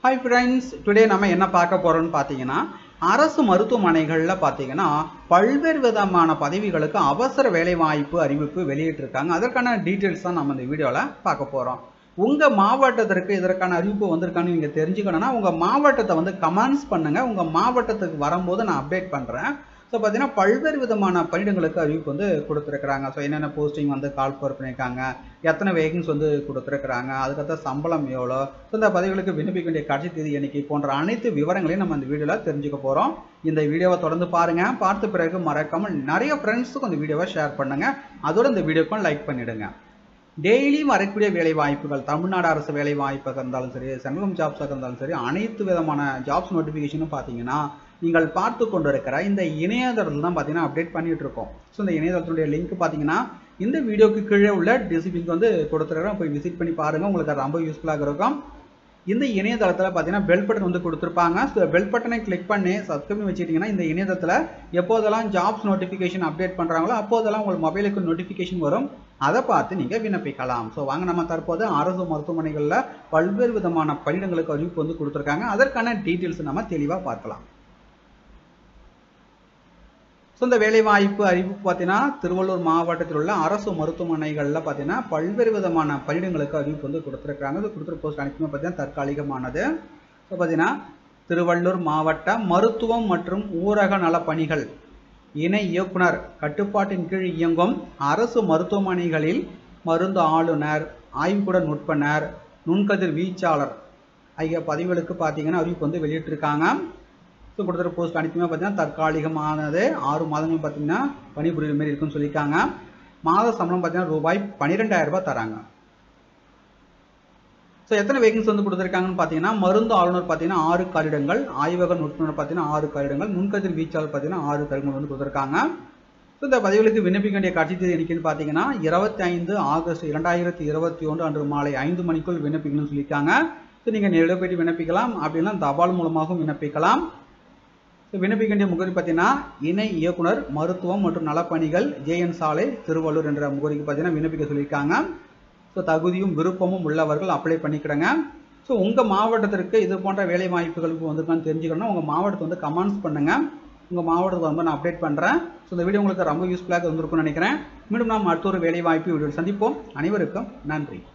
Hi friends, today நம்ம என்ன பார்க்க போறோம்னு பாத்தீங்கன்னா அரசு மருத்துவமனைகள்ல பாத்தீங்கன்னா பல்வேறு விதமான பதவிகளுக்கு அவசர வேலைவாய்ப்பு அறிவிப்பு வெளியிட்டிருக்காங்க. அதற்கான டீடைல்ஸ் தான் நம்ம இந்த வீடியோல பார்க்க போறோம். உங்க மாவட்டத்திற்கு இதற்கான அறிவிப்பு வந்திருக்கான்னு நீங்க தெரிஞ்சுக்கணும்னா உங்க மாவட்டத்தை கமெண்ட்ஸ் பண்ணுங்க. உங்க மாவட்டத்துக்கு வரும்போது நான் அப்டேட் பண்றேன். ஸோ பார்த்தீங்கன்னா பல்வேறு விதமான பணியிடங்களுக்கு அறிவிப்பு கொடுத்துருக்குறாங்க. ஸோ என்னென்ன போஸ்டிங் கால் ஃபர் பண்ணியிருக்காங்க, எத்தனை வேகன்ஸ் கொடுத்துருக்குறாங்க, அதுக்கடுத்த சம்பளம் எவ்வளோ, ஸோ இந்த பதவிகளுக்கு விண்ணப்பிக்க வேண்டிய கடைசி தேதி எண்ணிக்கை போன்ற அனைத்து விவரங்களையும் நம்ம இந்த வீடியோவில் தெரிஞ்சுக்க போகிறோம். இந்த வீடியோவை தொடர்ந்து பாருங்கள். பார்த்த பிறகு மறக்காமல் நிறைய ஃப்ரெண்ட்ஸுக்கும் இந்த வீடியோவை ஷேர் பண்ணுங்கள். அதோட இந்த வீடியோக்கும் லைக் பண்ணிவிடுங்க. டெய்லி வரக்கூடிய வேலை வாய்ப்புகள், தமிழ்நாடு அரசு வேலை வாய்ப்பாக இருந்தாலும் சரி, சென்ட்ரல் ஜாப்ஸாக இருந்தாலும் சரி, அனைத்து விதமான ஜாப்ஸ் நோட்டிஃபிகேஷனும் பார்த்தீங்கன்னா நீங்கள் பார்த்து கொண்டு இருக்கிற இந்த இணையதளத்தில் தான் பார்த்தீங்கன்னா அப்டேட் பண்ணிட்டு இருக்கோம். ஸோ இந்த இணையதளத்துடைய லிங்க் பார்த்தீங்கன்னா இந்த வீடியோக்கு கீழே உள்ள டிஸ்கிரிப்ஷனுக்கு கொடுத்துருக்கிறோம். போய் விசிட் பண்ணி பாருங்கள், உங்களுக்கு அது ரொம்ப யூஸ்ஃபுல்லாக இருக்கும். இந்த இணையதளத்தில் பார்த்தீங்கன்னா பெல் பட்டன் கொடுத்துருப்பாங்க. ஸோ பெல் பட்டனை கிளிக் பண்ணி சப்ஸ்கிரைப் பண்ணி வச்சுக்கிட்டிங்கன்னா இந்த இணையதளத்தில் எப்போதெல்லாம் ஜாப்ஸ் நோட்டிஃபிகேஷன் அப்டேட் பண்ணுறாங்களோ அப்போதெல்லாம் உங்களுக்கு மொபைலுக்கு நோட்டிஃபிகேஷன் வரும். அதை பார்த்து நீங்கள் விண்ணப்பிக்கலாம். ஸோ வாங்க நம்ம தற்போது அரசு மருத்துவமனைகளில் பல்வேறு விதமான பணியிடங்களுக்கு அறிவிப்பு கொடுத்துருக்காங்க. அதற்கான டீட்டெயில்ஸ் நம்ம தெளிவாக பார்க்கலாம். ஸோ இந்த வேலைவாய்ப்பு அறிவிப்பு பார்த்தீங்கன்னா திருவள்ளூர் மாவட்டத்தில் உள்ள அரசு மருத்துவமனைகளில் பார்த்தீங்கன்னா பல்வேறு விதமான பணியிடங்களுக்கு அறிவிப்பு கொடுத்துருக்காங்க. இது கொடுத்துரு போஸ்ட் அனைத்துமே பார்த்தீங்கன்னா தற்காலிகமானது. ஸோ பார்த்தீங்கன்னா திருவள்ளூர் மாவட்ட மருத்துவம் மற்றும் ஊரக நலப்பணிகள் இணை இயக்குனர் கட்டுப்பாட்டின் கீழ் இயங்கும் அரசு மருத்துவமனைகளில் மருந்து ஆளுநர், ஆய்வுக்கூட நுட்பனர், நுண்கதிர் வீச்சாளர் ஆகிய பதவிகளுக்கு பார்த்தீங்கன்னா அறிவிப்பு வெளியிட்டிருக்காங்க. ஸோ கொடுத்துற போஸ்ட் அனைத்துமே பார்த்தீங்கன்னா தற்காலிகமானது. 6 மாதங்கள் பார்த்தீங்கன்னா பணிபுரிகிற மாரி இருக்குன்னு சொல்லியிருக்காங்க. மாத சம்பளம் பார்த்தீங்கன்னா ரூபாய் 12,000 தராங்க. ஸோ எத்தனை வேகன்ஸ் கொடுத்துருக்காங்கன்னு பார்த்தீங்கன்னா மருந்து ஆளுநர் பார்த்தீங்கன்னா 6 காரிடங்கள், ஆய்வக நுட்பனர் பார்த்தீங்கன்னா 6 காரிடங்கள், நுண்கதிர் வீச்சாளர் பார்த்தீங்கன்னா 6 காரிடங்கள் கொடுத்துருக்காங்க. ஸோ இந்த பதவிகளுக்கு விண்ணப்பிக்க வேண்டிய கடைசி தேதி என்னைக்குன்னு பார்த்தீங்கன்னா 25 ஆகஸ்ட் 2021 அன்று மாலை 5 மணிக்குள் விண்ணப்பிக்கணும்னு சொல்லியிருக்காங்க. ஸோ நீங்கள் நேரில் போயிட்டு விண்ணப்பிக்கலாம், அப்படின்னா தபால் மூலமாகவும் விண்ணப்பிக்கலாம். விண்ணப்பிக்க வேண்டிய முகவரி பார்த்தீங்கன்னா இணை இயக்குனர் மருத்துவம் மற்றும் நலப்பணிகள், ஜேஎன் சாலை, திருவள்ளூர் என்ற முகவரிக்கு பார்த்தீங்கன்னா விண்ணப்பிக்க சொல்லியிருக்காங்க. ஸோ தகுதியும் விருப்பமும் உள்ளவர்கள் அப்ளை பண்ணிக்கிடுங்க. ஸோ உங்கள் மாவட்டத்திற்கு இது போன்ற வேலை வாய்ப்புகளுக்கு வந்துருக்கான்னு தெரிஞ்சுக்கணும்னா உங்கள் மாவட்டத்தை கமெண்ட்ஸ் பண்ணுங்கள். உங்கள் மாவட்டத்தை நான் அப்டேட் பண்ணுறேன். ஸோ இந்த வீடியோ உங்களுக்கு ரொம்ப யூஸ்ஃபுல்லாக இருந்திருக்கும்னு நினைக்கிறேன். மீண்டும் நாம் அடுத்த ஒரு வேலை வாய்ப்பு வீடியோ சந்திப்போம். அனைவருக்கும் நன்றி.